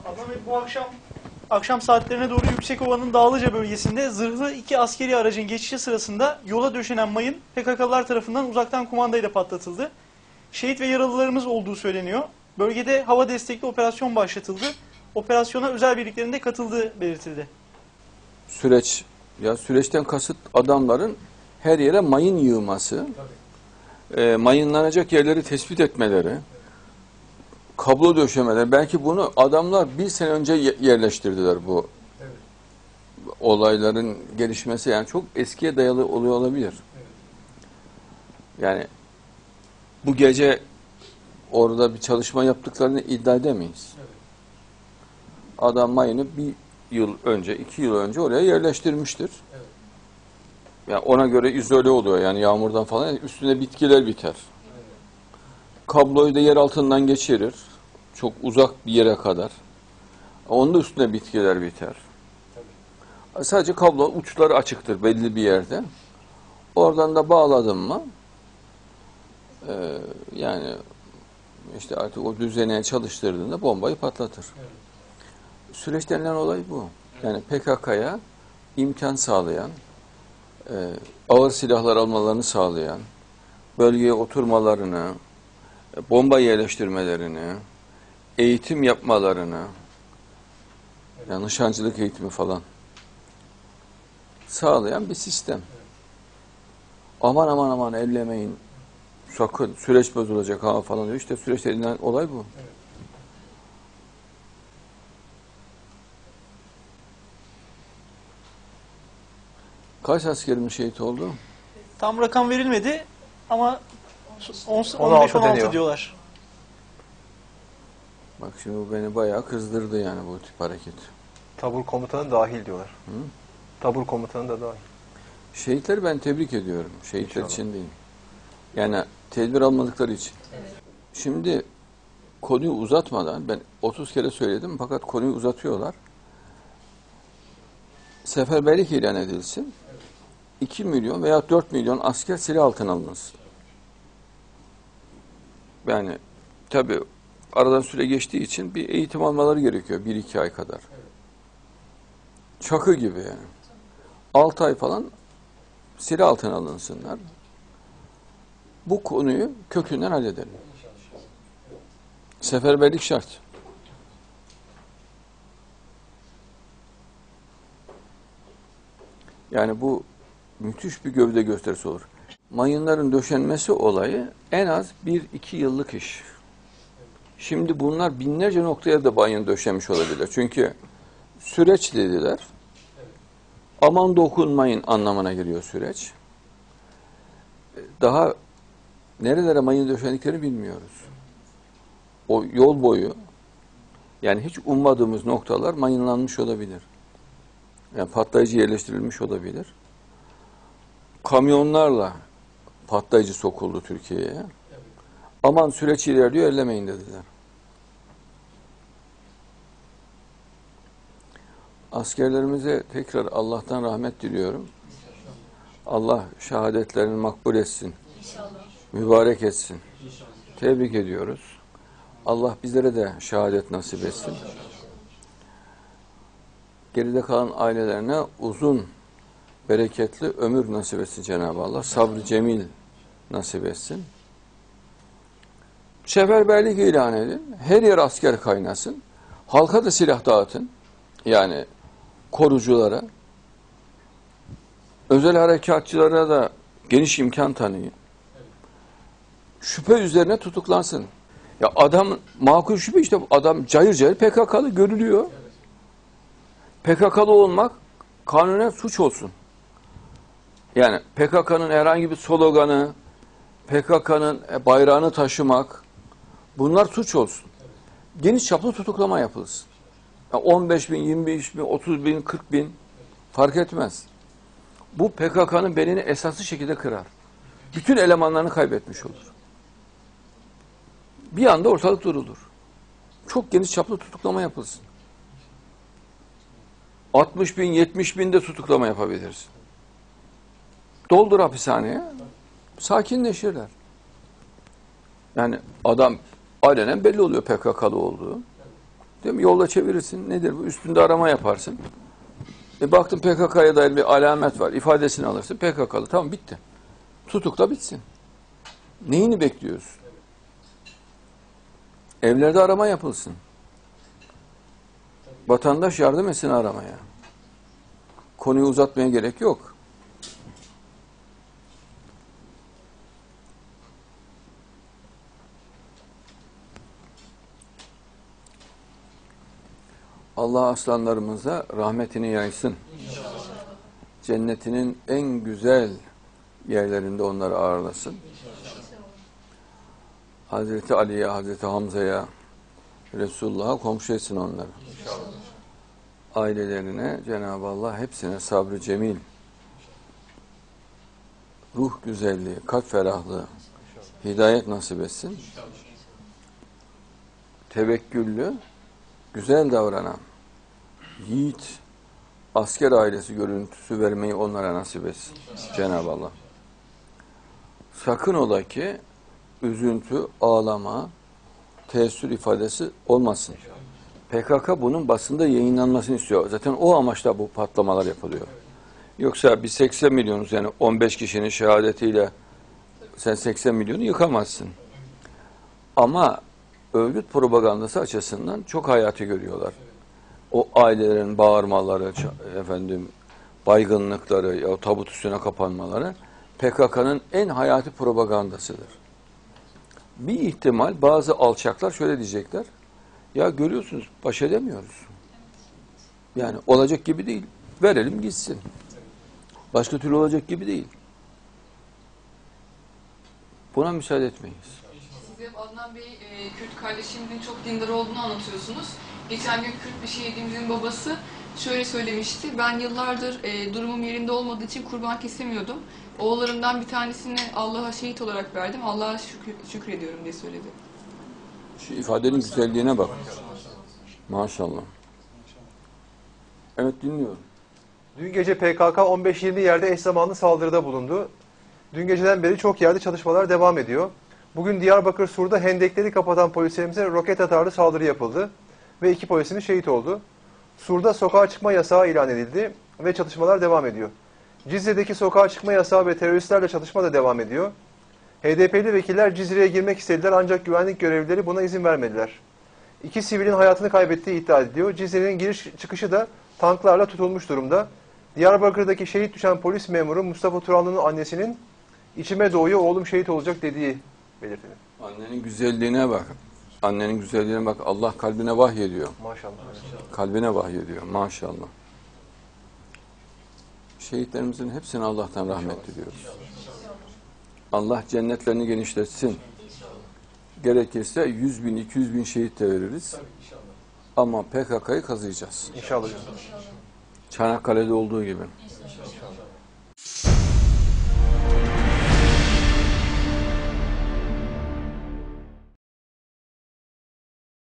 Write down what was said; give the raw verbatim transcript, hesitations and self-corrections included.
Adnan Bey, bu akşam akşam saatlerine doğru Yüksekova'nın Dağlıca bölgesinde zırhlı iki askeri aracın geçişi sırasında yola döşenen mayın P K K'lılar tarafından uzaktan kumandayla patlatıldı. Şehit ve yaralılarımız olduğu söyleniyor. Bölgede hava destekli operasyon başlatıldı. Operasyona özel birliklerin de katıldığı belirtildi. Süreç, ya süreçten kasıt adamların her yere mayın yığması, e, mayınlanacak yerleri tespit etmeleri, kablo döşemeleri. Belki bunu adamlar bir sene önce yerleştirdiler bu evet. olayların gelişmesi. Yani çok eskiye dayalı oluyor olabilir. Evet. Yani bu gece orada bir çalışma yaptıklarını iddia edemeyiz. Evet. Adam mayını bir yıl önce, iki yıl önce oraya yerleştirmiştir. Evet. Yani ona göre izole oluyor. Yani yağmurdan falan üstüne bitkiler biter. Evet. Kabloyu da yer altından geçirir. Çok uzak bir yere kadar. Onun da üstüne bitkiler biter. Tabii. Sadece kablo uçları açıktır belli bir yerde. Oradan da bağladım mı e, yani işte artık o düzeneye çalıştırdığında bombayı patlatır. Evet. Süreç denilen olay bu. Yani P K K'ya imkan sağlayan, e, ağır silahlar almalarını sağlayan, bölgeye oturmalarını, e, bomba yerleştirmelerini, eğitim yapmalarını, yani nişancılık eğitimi falan sağlayan bir sistem. Aman aman aman ellemeyin, sakın süreç bozulacak ha falan diyor. İşte süreç denilen olay bu. Evet. Kaç askerimiz şehit oldu? Tam rakam verilmedi ama on beş on altı diyorlar. Bak şimdi bu beni bayağı kızdırdı yani bu tip hareket. Tabur komutanı dahil diyorlar. Hı? Tabur komutanı da dahil. Şehitleri ben tebrik ediyorum. Şehitler İnşallah. için değil. Yani tedbir almadıkları için. Evet. Şimdi konuyu uzatmadan, ben otuz kere söyledim fakat konuyu uzatıyorlar. Seferberlik ilan edilsin. Evet. iki milyon veya dört milyon asker silah altına alınsın. Yani tabii aradan süre geçtiği için bir eğitim almaları gerekiyor. Bir iki ay kadar. Evet. Çakı gibi yani. Altı ay falan silah altına alınsınlar. Bu konuyu kökünden halledelim. Seferberlik şart. Yani bu müthiş bir gövde gösterisi olur. Mayınların döşenmesi olayı en az bir iki yıllık iş. Şimdi bunlar binlerce noktaya da mayın döşemiş olabilir. Çünkü süreç dediler. Aman dokunmayın anlamına geliyor süreç. Daha nerelere mayın döşendiklerini bilmiyoruz. O yol boyu yani hiç ummadığımız noktalar mayınlanmış olabilir. Yani patlayıcı yerleştirilmiş olabilir. Kamyonlarla patlayıcı sokuldu Türkiye'ye. Evet. Aman süreç ilerliyor, ellemeyin dediler. Askerlerimize tekrar Allah'tan rahmet diliyorum. Allah şehadetlerini makbul etsin. İnşallah. Mübarek etsin. İnşallah. Tebrik ediyoruz. Allah bizlere de şehadet nasip etsin. Geride kalan ailelerine uzun, bereketli ömür nasip etsin Cenab-ı Allah. Sabrı cemil nasip etsin. Seferberlik ilan edin. Her yer asker kaynasın. Halka da silah dağıtın. Yani koruculara. Özel harekatçılara da geniş imkan tanıyın. Şüphe üzerine tutuklansın. Ya adam makul şüphe işte adam cayır cayır P K K'lı görülüyor. P K K'lı olmak kanunen suç olsun. Yani P K K'nın herhangi bir sloganı, P K K'nın bayrağını taşımak bunlar suç olsun. Geniş çaplı tutuklama yapılsın. Yani on beş bin, yirmi beş bin, otuz bin, kırk bin fark etmez. Bu P K K'nın belini esaslı şekilde kırar. Bütün elemanlarını kaybetmiş olur. Bir anda ortalık durulur. Çok geniş çaplı tutuklama yapılsın. altmış bin, yetmiş bin de tutuklama yapabilirsin. Doldur hapishaneye, sakinleşirler. Yani adam alenen belli oluyor P K K'lı olduğu. Değil mi? Yolda çevirirsin. Nedir bu? Üstünde arama yaparsın. E baktın P K K'ya dair bir alamet var. İfadesini alırsın. P K K'lı. Tamam bitti. Tutukla bitsin. Neyini bekliyorsun? Evlerde arama yapılsın. Vatandaş yardım etsin aramaya. Konuyu uzatmaya gerek yok. Allah aslanlarımıza rahmetini yaysın. Cennetinin en güzel yerlerinde onları ağırlasın. Hazreti Ali'ye, Hazreti Hamza'ya, Resulullah'a komşu etsin onları. Ailelerine Cenab-ı Allah hepsine sabrı cemil, ruh güzelliği, kalp ferahlığı, hidayet nasip etsin. Tevekküllü, güzel davranan, yiğit, asker ailesi görüntüsü vermeyi onlara nasip etsin Cenab-ı Allah. Sakın ola ki üzüntü, ağlama, teessür ifadesi olmasın. P K K bunun basında yayınlanmasını istiyor. Zaten o amaçla bu patlamalar yapılıyor. Yoksa biz seksen milyonuz, yani on beş kişinin şehadetiyle sen seksen milyonu yıkamazsın. Ama örgüt propagandası açısından çok hayati görüyorlar. O ailelerin bağırmaları, efendim baygınlıkları, ya tabut üstüne kapanmaları P K K'nın en hayati propagandasıdır. Bir ihtimal bazı alçaklar şöyle diyecekler. Ya görüyorsunuz baş edemiyoruz. Yani olacak gibi değil. Verelim gitsin. Başka türlü olacak gibi değil. Buna müsaade etmeyiz. Siz hep Adnan Bey, e, Kürt kardeşimizin çok dindar olduğunu anlatıyorsunuz. Geçen gün Kürt bir şehidimizin babası şöyle söylemişti. Ben yıllardır e, durumum yerinde olmadığı için kurban kesemiyordum. Oğullarımdan bir tanesini Allah'a şehit olarak verdim. Allah'a şükür, şükrediyorum diye söyledi. Şu ifadenin güzelliğine bak. Maşallah. Evet, dinliyorum. Dün gece P K K on beş yirmi yerde eş zamanlı saldırıda bulundu. Dün geceden beri çok yerde çalışmalar devam ediyor. Bugün Diyarbakır Sur'da hendekleri kapatan polislerimize roket atarlı saldırı yapıldı ve iki polisimiz şehit oldu. Sur'da sokağa çıkma yasağı ilan edildi ve çalışmalar devam ediyor. Cizre'deki sokağa çıkma yasağı ve teröristlerle çatışma da devam ediyor. H D P'li vekiller Cizre'ye girmek istediler ancak güvenlik görevlileri buna izin vermediler. İki sivilin hayatını kaybettiği iddia ediliyor. Cizre'nin giriş çıkışı da tanklarla tutulmuş durumda. Diyarbakır'daki şehit düşen polis memuru Mustafa Turanlı'nın annesinin içime doğuyor oğlum şehit olacak dediği belirtilir. Annenin güzelliğine bak. Annenin güzelliğine bak. Allah kalbine vahyediyor. Maşallah. Kalbine vahyediyor. Maşallah. Şehitlerimizin hepsine Allah'tan rahmet diliyoruz. Allah cennetlerini genişletsin. Gerekirse yüz bin, iki yüz bin şehit de veririz. Ama P K K'yı kazıyacağız. İnşallah. Çanakkale'de olduğu gibi.